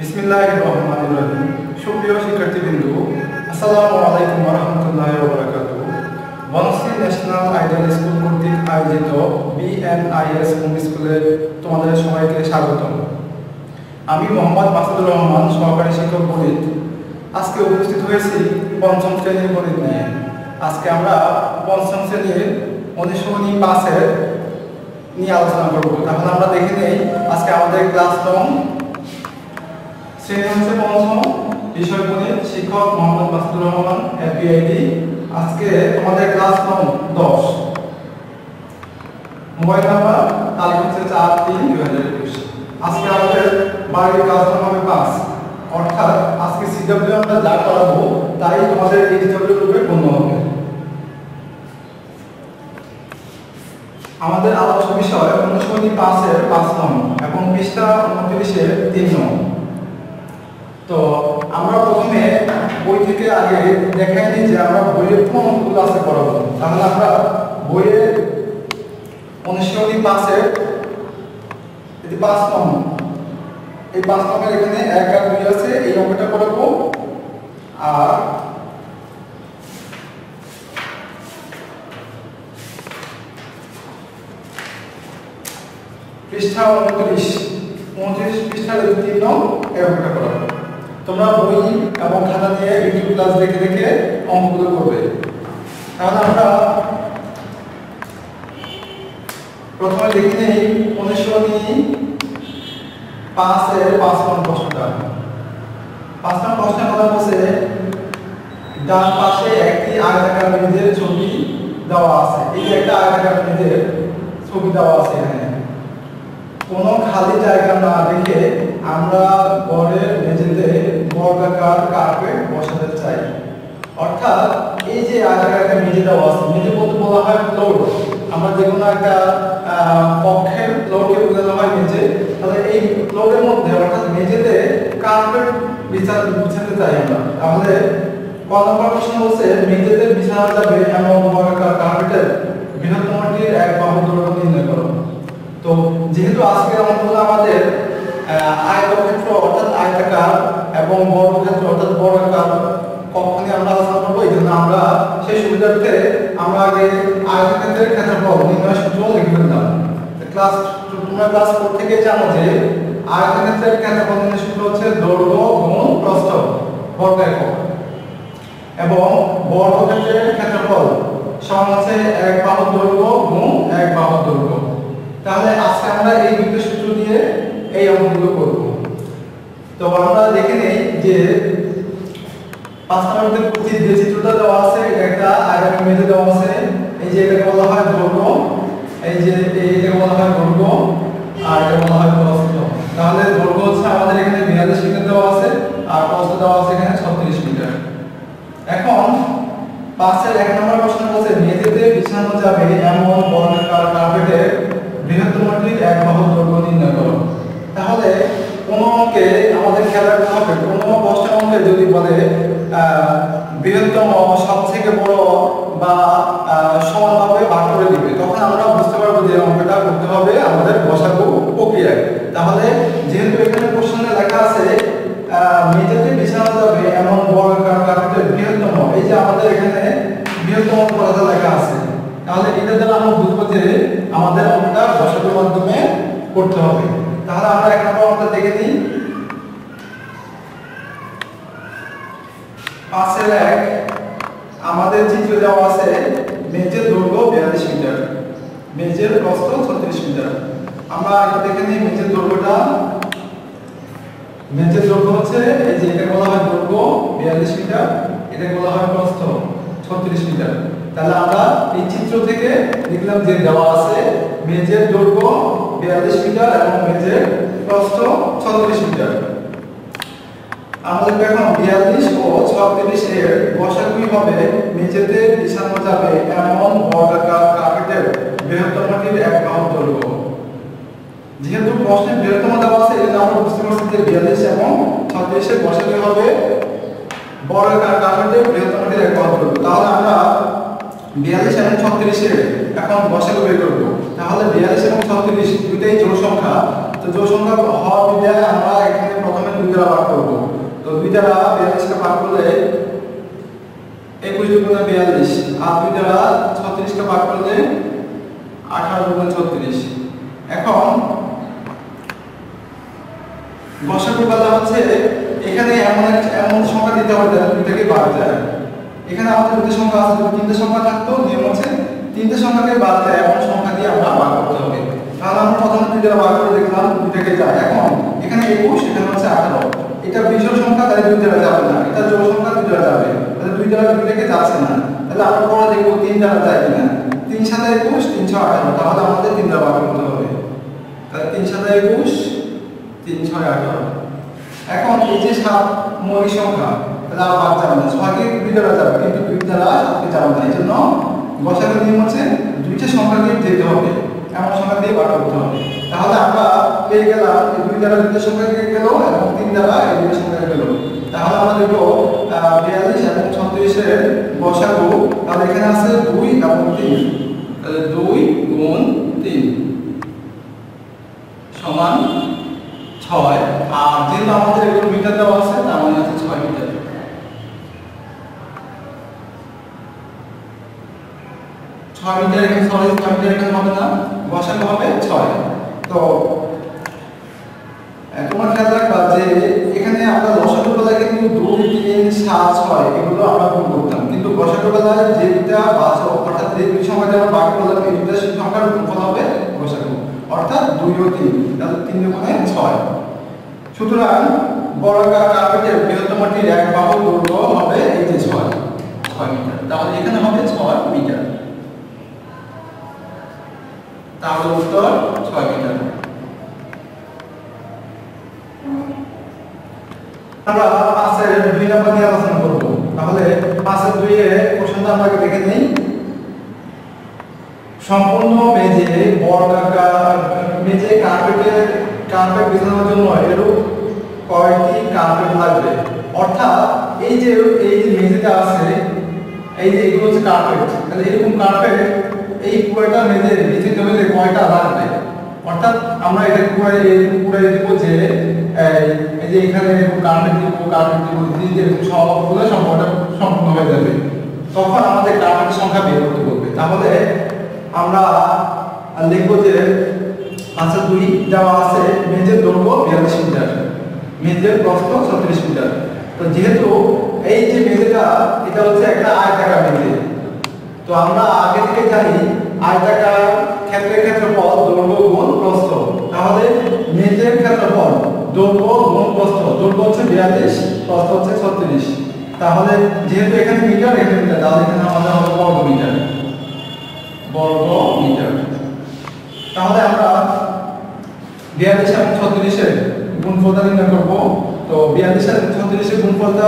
বিসমিল্লাহির রহমানির রহিম। সুপ্রিয় শিক্ষার্থীবৃন্দু, আসসালামু আলাইকুম ওয়া রাহমাতুল্লাহি ওয়া বারাকাতুহু। বনশ্রী ন্যাশনাল আইডিয়াল স্কুল কর্তৃক আয়োজিত বিএনআইএস হোম স্কুলে তোমাদের সবাইকে স্বাগতম। আমি মোহাম্মদ মাসুদুর রহমান, সহকারী শিক্ষক গণিত। আজকে উপস্থিত হয়েছি পঞ্চম শ্রেণীর গণিত নিয়ে। আজকে আমরা পঞ্চম শ্রেণীর অনুশীলনী 5 নিয়ে আলোচনা করব। তাহলে আমরা দেখে নেই আজকে আমাদের ক্লাস নং শ্রেণী হচ্ছে পঞ্চম, বিষয় গণিত, শিক্ষক মোহাম্মদ মাসুদুর রহমান, এপিআইডি। আজকে তোমাদের ক্লাস নং 10। মোবাইল নাম্বার তারিখ হচ্ছে 4-3-2021। আজকে আমাদের বাড়ির ক্লাস নং হবে 5, অর্থাৎ আজকে সিডব্লিউ আমরা যা করাবো তাই তোমাদের এইচডব্লিউ রূপে গণ্য হবে। আমাদের আলোচ্য বিষয় অনুশীলনী 5-এর 5 নং এবং পৃষ্ঠা 29-এর 3 নং। তো আমরা প্রথমে বই থেকে আগে দেখাই নিই যে আমরা বইয়ের কোন অঙ্কগুলো আছে করাবো। তাহলে আমরা বইয়ের অনুশীলনী 5-এর 5 নং, এই 5 নংয়ের এখানে 1 আর 2 আছে, এই অঙ্কটা করাবো। আর পৃষ্ঠা 29 পৃষ্ঠার 3 নং এই অঙ্কটা করাবো। তোমরা বই এবং খাতা নিয়ে ইউটিউব ক্লাস দেখে দেখে অঙ্কগুলো করবে। তাহলে আমরা প্রথমে দেখে নেই অনুশীলনী 5-এর 5 নং প্রশ্নটা। 5 নং প্রশ্নের কথা বলছে, ডান পাশে একটি আয়তাকার মেঝের ছবি দেওয়া আছে। এই যে একটা আয়তাকার মেঝের ছবি দেওয়া আছে, এখানে কোনো খালি জায়গা না রেখে আমরা ঘরের মেঝেতে বর্গাকার কার্পেট বসাতে চাই। অর্থাৎ এই যে আয়তাকার একটা মেঝে দেওয়া আছে, মেঝে বলতে বলা হয় ফ্লোর। আমরা যে কোনো একটা কক্ষের ফ্লোরকে বোঝানো হয় মেঝে। তাহলে এই ফ্লোরের মধ্যে অর্থাৎ মেঝেতে কার্পেট বিছাতে চাই আমরা। তাহলে ক নম্বর প্রশ্ন বলছে, মেঝেতে বিছানো যাবে এমন বর্গাকার কার্পেটের বৃহত্তমটির এক বাহু দৈর্ঘ্য নির্ণয় করো। তো যেহেতু আজকের অঙ্কগুলো আমাদের আয়তক্ষেত্র অর্থাৎ আয়তাকার এবং বর্গক্ষেত্র অর্থাৎ বর্গাকার কক্ষ নিয়ে আমরা আলোচনা করবো, এই জন্য আমরা সেই সুবিধার্থে আমরা আগে আয়তক্ষেত্রের ক্ষেত্রফল নির্ণয় সূত্র লিখে ফেললাম। তোমরা ক্লাস 4 থেকে জানো যে আয়তক্ষেত্রের ক্ষেত্রফল নির্ণয় সূত্র হচ্ছে দৈর্ঘ্য গুণ প্রস্থ বর্গ একক, এবং বর্গক্ষেত্রের ক্ষেত্রফল সমান হচ্ছে 1 বাহুর দৈর্ঘ্য গুণ 1 বাহুর দৈর্ঘ্য। তাহলে আজকে আমরা এই দুটো সূত্র দিয়ে এই অঙ্কগুলো করব। তো আমরা দেখে নেই যে 5 নম্বরের যে চিত্রটা দেওয়া আছে, এটা একটা আয়তাকার মেঝে দেওয়া আছে। এই যে এটাকে বলা হয় দৈর্ঘ্য, এই যে এইটাকে বলা হয় দৈর্ঘ্য, আর এটা বলা হয় প্রস্থ। তাহলে দৈর্ঘ্য হচ্ছে আমাদের এখানে 42 মিটার দেওয়া আছে, আর প্রস্থ দেওয়া আছে এখানে 36 মিটার। এখন 5-এর 1 নম্বর প্রশ্ন বলছে, মেঝেতে বিছানো যাবে এমন বর্গাকার কার্পেটের বৃহত্তমটির এক বাহুর দৈর্ঘ্য নির্ণয় করো। তাহলে কোন অঙ্কে আমাদের খেয়াল রাখতে হবে, কোন প্রশ্নের অঙ্কে যদি বলে বৃহত্তম সবথেকে বড় বা সমানভাবে ভাগ করে দিবে, তখন আমরা বুঝতে পারবো যে অঙ্কটা করতে হবে আমাদের গসাগু প্রক্রিয়ায়। তাহলে যেহেতু এখানে প্রশ্নে লেখা আছে মেঝেতে বিছানো যাবে এমন বর্গাকার কার্পেটের বৃহত্তম, এই যে আমাদের এখানে বৃহত্তম কথা লেখা আছে, তাহলে এটা দ্বারা আমরা বুঝবো যে আমাদের অঙ্কটা গসাগুর মাধ্যমে করতে হবে। তাহলে আমরা 1 নম্বর অঙ্কটা দেখে নিই। 5-এর 1 আমাদের চিত্র দেওয়া আছে, মেঝের দৈর্ঘ্য 42 মিটার, মেঝের প্রস্থ 36 মিটার। আমরা এটা দেখে নিই মেঝের দৈর্ঘ্যটা। মেঝের দৈর্ঘ্য হচ্ছে এই যে এটা বলা হয় দৈর্ঘ্য 42 মিটার, এটা বলা হয় প্রস্থ 36 মিটার। তাহলে আমরা এই চিত্র থেকে দেখলাম যে দেওয়া আছে মেঝের দৈর্ঘ্য 42 মিটার এবং মেঝের প্রস্থ 36 মিটার। আমাদের এখন 42 ও 36 এর গসাগু হবে মেঝেতে বিছানো যাবে এমন বর্গাকার কার্পেটের বৃহত্তমটির এক বাহুর দৈর্ঘ্য। যেহেতু প্রশ্নে বৃহত্তম দেওয়া আছে, এই জন্য আমরা বুঝতে পারছি যে 42 এবং 36 এর গসাগু হবে বর্গাকার কার্পেটের বৃহত্তমটির এক বাহুর দৈর্ঘ্য। তাহলে আমরা 42 এবং 36 এর এখন গসাগু বের করব। তাহলে 42 এবং 36 দুইটাই জোড় সংখ্যা। তো জোড় সংখ্যা হওয়ার বিধায় আমরা এখানে প্রথমে 2 দ্বারা ভাগ করব। তো 2 দ্বারা 42 কে ভাগ করলে 21 দুগুণে 42 আর 2 দ্বারা 36 কে ভাগ করলে 18 দুগুণে 36। এখন গসাগু বলা হচ্ছে এখানে এমন সংখ্যা দিতে হবে যাতে দুইটাকে বাদ যায়। এখানে আমাদের দুটো সংখ্যা আছে, যদি তিনটে সংখ্যা থাকতো নিয়ম হচ্ছে তিনটে সংখ্যাকে বাদ যায় এমন সংখ্যা দিয়ে আমরা ভাগ করতে হবে। তাহলে আমরা প্রথমে 2 দ্বারা ভাগ করে দেখলাম দুইটাকে যায়। এখন এখানে 21 এখানে হচ্ছে 18, এটা বিজোড় সংখ্যা তাই 2 দ্বারা যাবে না, এটা জোড় সংখ্যা 2 দ্বারা যাবে, তাহলে 2 দ্বারা দুইটাকে যাচ্ছে না। তাহলে আমরা পরে দেখব 3 দ্বারা যায় কিনা। 3 7 21 3 6 18, তাহলে আমাদের 3 দ্বারা ভাগ করতে হবে। তাহলে 3 7 21 3 6 18। এখন এই যে 7 মৌলিক সংখ্যা, তাহলে আর বাদ যাবে না, 6 কে 2 দ্বারা যাবে কিন্তু 2 দ্বারা 7 কে যাবে না। এইজন্য গসাগু নিয়ম হচ্ছে দুইটা সংখ্যাকে দিতে হবে, এমন সংখ্যা দিয়ে ভাগ করতে হবে। তাহলে আমরা পেয়ে গেলাম 2 দ্বারা দুইটা সংখ্যাকে গেল এবং 3 দ্বারা এই দুইটা সংখ্যা গেল। তাহলে আমরা দেখব 42 এবং 36 এর গসাগু, তাহলে এখানে আছে 2 এবং 3, তাহলে 2 গুণ 3 সমান 6। আর যেহেতু আমাদের এগুলো মিটার দেওয়া আছে তার মানে আছে 6 মিটার। 6 মিটার এখানে 6 মিটার এখানে হবে না, গসাগু হবে 6। তো তোমরা খেয়াল রাখবা যে এখানে আমরা লসাগু বেলায় কিন্তু 2 3 7 6 এগুলো আমরা গুণ করতাম, কিন্তু গসাগু বেলায় যে দুইটা বাচক অর্থাৎ যে দুই সংখ্যাটা আমরা ভাগ করলাম এই দুইটা সংখ্যার গুণফল হবে গসাগু, অর্থাৎ 2 ও 3, তাহলে 3 গুণে 6। সুতরাং বর্গাকার কার্পেটের বৃহত্তমটির এক বাহুর দৈর্ঘ্য হবে এই যে 6 মিটার। তাহলে এখানে হবে 6 মিটার, তাহলে উত্তর 6 মিটার। আমরা 5 এর 2 নম্বর নিয়ে আলোচনা করব। তাহলে 5 এর 2 এর কোশ্চেনটা আমরা দেখে নেই। সম্পূর্ণ মেঝে বর্গাকার মেঝে কার্পেট বিছানোর জন্য এরূপ কয়টি কার্পেট লাগবে? অর্থাৎ এই যে মেঝেটা আছে, এই যে এগুলো হচ্ছে কার্পেট, তাহলে এরকম কার্পেট এই পুরোটা মেঝে বিছিত হলে কয়টা লাগবে? অর্থাৎ আমরা এটা পুরো দিব যে এই যে এখানে এরকম কার্পেট দিব দিয়ে সবগুলো সম্পূর্ণ হয়ে যাবে, তখন আমাদের কার্পেটের সংখ্যা বের করতে বলবে। তাহলে আমরা লিখব যে 5 এর 2 দেওয়া আছে মেঝের দৈর্ঘ্য 42 মিটার, মেঝের প্রস্থ 36 মিটার। তো যেহেতু এই যে মেঝেটা এটা হচ্ছে একটা আয়তাকার মেঝে, তো আমরা আগে থেকে জানি আয়তাকার ক্ষেত্রফল দৈর্ঘ্য গুণ প্রস্থ। তাহলে মেঝের ক্ষেত্রফল দৈর্ঘ্য গুণ প্রস্থ, দৈর্ঘ্য হচ্ছে 42, প্রস্থ হচ্ছে 36। তাহলে যেহেতু এখানে মিটার এখানে মিটার, তাহলে এখানে আমাদের হবে বর্গ মিটার। তাহলে আমরা 42 এবং 36 এর গুণফলটা নির্ণয় করব। তো 42 এবং 36 এর গুণফলটা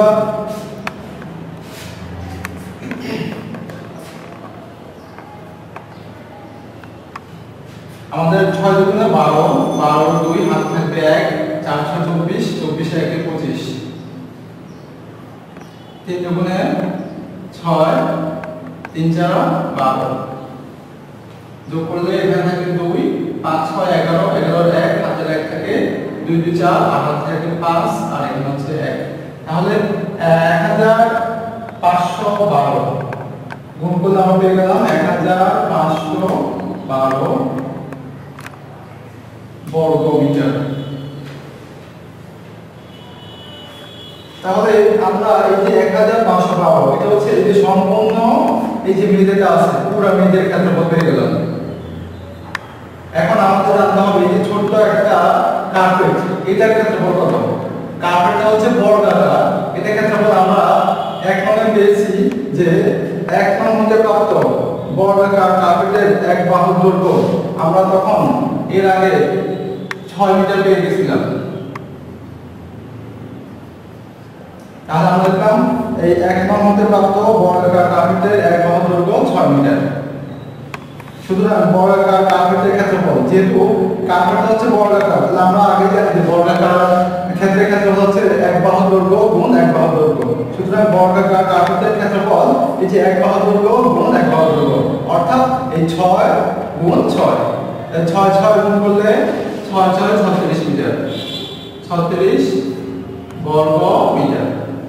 আমাদের 6 দুগুণে 12, 12 2 হাতে থাকবে 1, 4 6 24, 24 1 25, 3 দুগুণে 6, 3 4 12, যোগ করলে এখানে থাকে 2, 5 6 11, 11 1 হাতের 1 থাকে 2 2 4 আর হাতে থাকে 5 আর এখানে হচ্ছে 1। তাহলে 1512 গুণ করলে আমরা পেয়ে গেলাম 1512 বর্গ মিটার। তাহলে আমরা এই যে 1512 এটা হচ্ছে এই যে সম্পূর্ণ এই যে মেঝেটা আছে পুরো মেঝের ক্ষেত্রফল পেয়ে গেলাম। এখন আমাদের জানতে হবে এই যে ছোট্ট একটা কার্পেট এটার ক্ষেত্রফল কত? কার্পেটটা হচ্ছে বর্গাকার, এটা ক্ষেত্রফল আমরা এক নং পেয়েছি যে 1 নং হতে প্রাপ্ত বর্গাকার কার্পেটের এক বাহুর দৈর্ঘ্য আমরা তখন এর আগে 6 মিটার পেয়ে গেছিলাম। তাহলে আমরা দেখলাম এই 1 নং হতে প্রাপ্ত বর্গাকার কার্পেটের এক বাহুর দৈর্ঘ্য 6 মিটার। সুতরাং বর্গাকার কার্পেটের ক্ষেত্রফল, যেহেতু কার্পেটটা হচ্ছে বর্গাকার, তাহলে আমরা আগে জানি যে বর্গাকার ক্ষেত্রের ক্ষেত্রফল হচ্ছে এক বাহুর দৈর্ঘ্য গুণ এক বাহুর দৈর্ঘ্য। সুতরাং বর্গাকার কার্পেটের ক্ষেত্রফল এই যে এক বাহুর দৈর্ঘ্য গুণ এক বাহুর দৈর্ঘ্য, অর্থাৎ এই 6 গুণ 6, এই 6 6 গুণ করলে 6 6 36 মিটার, 36 বর্গ মিটার।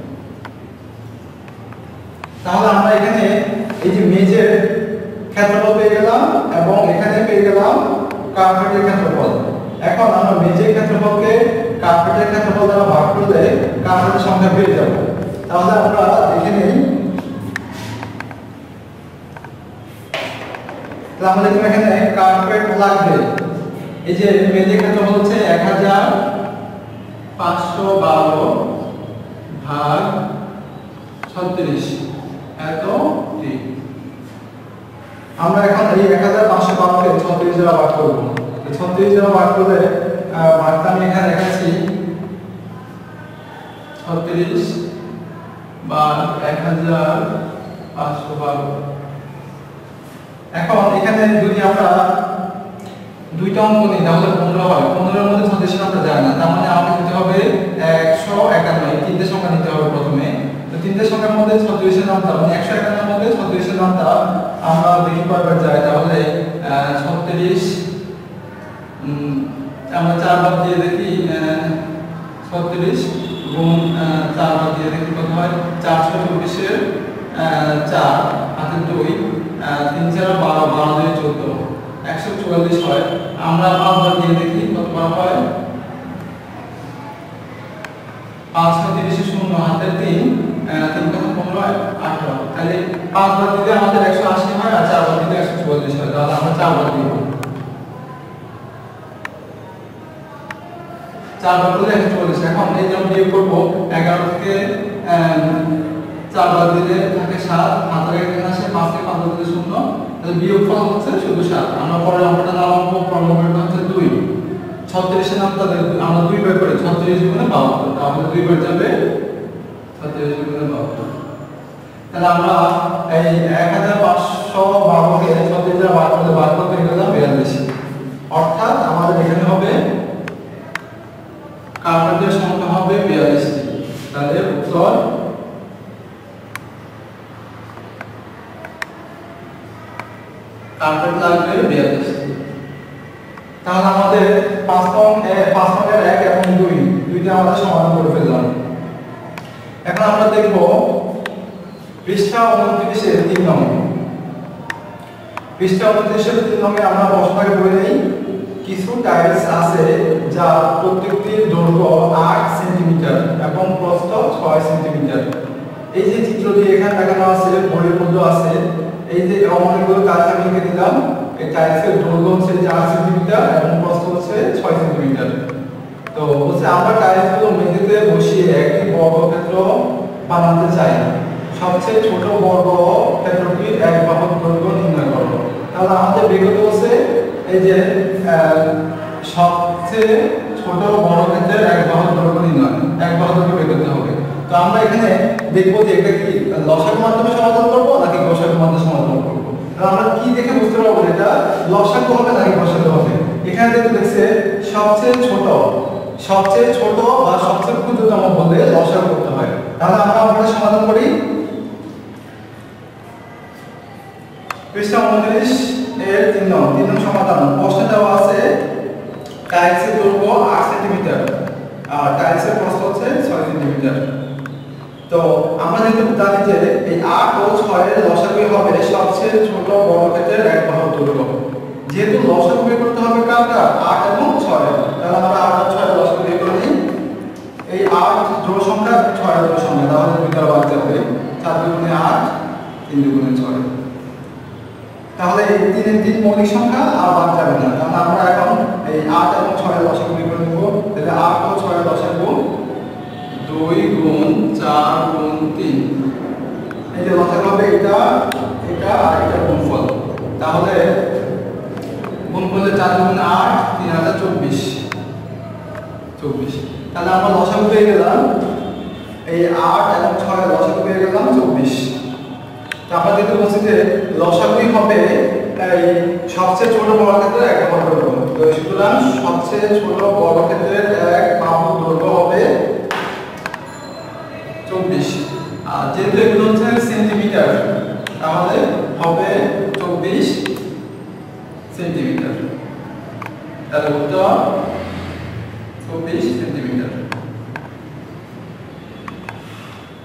তাহলে আমরা এখানে এই যে মেজের ক্ষেত্রফল পেয়ে গেলাম এবং এখানে পেয়ে গেলাম কার্পেটের ক্ষেত্রফল। এখন আমরা মেজের ক্ষেত্রফলকে কার্পেটের ক্ষেত্রফল দ্বারা ভাগ করলে কার্পেটের সংখ্যা পেয়ে যাব। তাহলে আমরা দেখে নেই। তাহলে আমাদের এখানে কার্পেট লাগবে, এই যে মেজের ক্ষেত্রফল হচ্ছে 1512 ভাগ 36 এত টি। আমরা এখন এই 1512 কে 36 দ্বারা ভাগ করব। 36 দ্বারা ভাগ করলে ভাগটা আমি এখানে দেখাচ্ছি 36 ভাগ 1512। এখন এখানে যদি আমরা দুইটা অঙ্ক নিই তাহলে 15 হয়। 15 এর মধ্যে 36 আমরা যায় না, তার মানে আমাকে নিতে হবে 151। এই তিনটে সংখ্যা নিতে হবে প্রথমে। তো তিনটে সংখ্যার মধ্যে 36 এর নামটা মানে 151 এর মধ্যে 36 এর নামটা আমরা দেখি কয়বার যায়। তাহলে 36 আমরা 4 বার দিয়ে দেখি 36 গুণ 4 বার দিয়ে দেখি কত হয়। 424 এর 4 হাতে 2 3 4 12 12 2 14 144 হয়। আমরা 5 বার দিয়ে দেখি কত বার হয়। 5 30 0 হাতে 3 3 কত 15 হয় 18। তাহলে 5 বার দিলে আমাদের 180 হয় আর 4 বার দিলে 144 হয়। তাহলে আমরা 4 বার দিব। 4 বার দিলে 144। এখন এই যে বিয়োগ করব 11 থেকে 4 বার দিলে থাকে 7, হাতের এখানে আসে 5 থেকে 5 দিলে 0। তাহলে বিয়োগফল হচ্ছে শুধু 7। আমরা পরের অঙ্কটা নামাবো, পরের অঙ্কটা হচ্ছে 2। 36 এর নামটা আমরা 2 বার করে 36 গুণে 72। তাহলে 2 বার যাবে 36 গুণে 72। তাহলে আমরা এই 1512 কে 36 দ্বারা ভাগ করলে বার করতে গেলাম 42। অর্থাৎ আমাদের এখানে হবে কার্পেটের সংখ্যা হবে 42 টি। তাহলে উত্তর কার্পেট লাগবে 42 টি। তাহলে আমাদের 5 এর 1 এবং 2 দুইটা আমরা সমাধান করে ফেললাম। এখন আমরা দেখব পৃষ্ঠা 29 এর 3 নম্বর। পৃষ্ঠা 29 এর 3 নম্বরে আমরা প্রশ্নটাকে বলে নেই। কিছু টাইলস আছে যা প্রত্যেকটির দৈর্ঘ্য 8 সেন্টিমিটার এবং প্রস্থ 6 সেন্টিমিটার। এই যে চিত্রটি এখানে দেখানো আছে বইয়ের মধ্যে আছে, এই যে অনেকগুলো টাইলস আমি লিখে দিলাম। এই টাইলসের দৈর্ঘ্য হচ্ছে 4 সেন্টিমিটার এবং প্রস্থ হচ্ছে 6 সেন্টিমিটার। তো হচ্ছে আমরা টাইলসগুলো মেঝেতে বসিয়ে একটি বর্গক্ষেত্র বানাতে চাই। সবচেয়ে ছোট বর্গক্ষেত্রটির এক বাহুর দৈর্ঘ্য নির্ণয় করো। তাহলে আমাদের বিগত হচ্ছে এই যে সবচেয়ে ছোট বর্গক্ষেত্রের এক বাহুর দৈর্ঘ্য নির্ণয়, এক বাহুর দৈর্ঘ্য বের করতে হবে। তো আমরা এখানে দেখব যে এটা কি লসাগুর মাধ্যমে সমাধান করব নাকি গসাগুর মাধ্যমে সমাধান করব। তাহলে আমরা কি দেখে বুঝতে পারবো এটা লসাগু হবে নাকি গসাগু হবে। এখানে দেখছে সবচেয়ে ছোট বা সবচেয়ে ক্ষুদ্রতম বলে লসাগু করতে হয়। তাহলে আমরা আমরা সমাধান করি। পৃষ্ঠা 29 এর 3 নং সমাধান। প্রশ্নে দেওয়া আছে টাইলসের দৈর্ঘ্য 8 সেন্টিমিটার আর টাইলসের প্রস্থ হচ্ছে 6 সেন্টিমিটার। তো আমরা যেহেতু জানি যে এই 8 ও 6 এর লসাগু হবে সবচেয়ে ছোট বর্গক্ষেত্রের এক বাহুর দৈর্ঘ্য। যেহেতু লসাগু বের করতে হবে কারটা 8 এবং 6, তাহলে আমরা 8 আর 6 এর লসাগু বের করে নিই। এই 8 জোড় সংখ্যা 6 জোড় সংখ্যা, তাহলে দুইটা বাদ যাবে। 4 দুগুণে 8, 3 দুগুণে 6। তাহলে এই 3 এর 3 মৌলিক সংখ্যা আর বাদ যাবে না। তাহলে আমরা এখন এই 8 এবং 6 এর লসাগু বের করে নেব। তাহলে 8 ও 6 এর লসাগু 2 গুণ 4 গুণ 3। এই যে লসাগু হবে এটা আর এটা গুণফল। তাহলে গুণফলে 4 গুণ 8 3 আর 24। তাহলে আমরা লসাগু পেয়ে গেলাম এই 8 এবং 6 এর লসাগু পেয়ে গেলাম 24। তো আমরা যেটা বলছি যে লসাগুই হবে এই সবচেয়ে ছোট বর্গক্ষেত্রের এক বাহুর দৈর্ঘ্য। তো সুতরাং সবচেয়ে ছোট বর্গক্ষেত্রের এক বাহুর দৈর্ঘ্য হবে 24। আর যেহেতু এগুলো হচ্ছে সেন্টিমিটার তাহলে হবে 24 সেন্টিমিটার। তাহলে উত্তর 24 সেন্টিমিটার।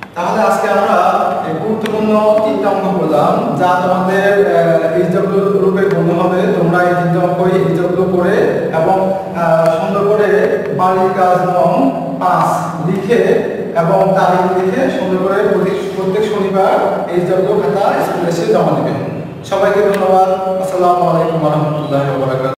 তাহলে আজকে আমরা এই গুরুত্বপূর্ণ 3টা অঙ্ক করলাম, যা তোমাদের এইচডব্লিউ রূপে গণ্য হবে। তোমরা এই 3টা অঙ্ক এইচডব্লিউ করে এবং সুন্দর করে বাড়ির কাজ নং 5 লিখে এবং তারিখ লিখে সুন্দর করে প্রত্যেক শনিবার এইচডব্লিউ খাতা স্কুলে এসে জমা দিবেন। সবাইকে ধন্যবাদ। আসসালামু আলাইকুম ওয়া রাহমাতুল্লাহি ওয়া বারাকাতুহু।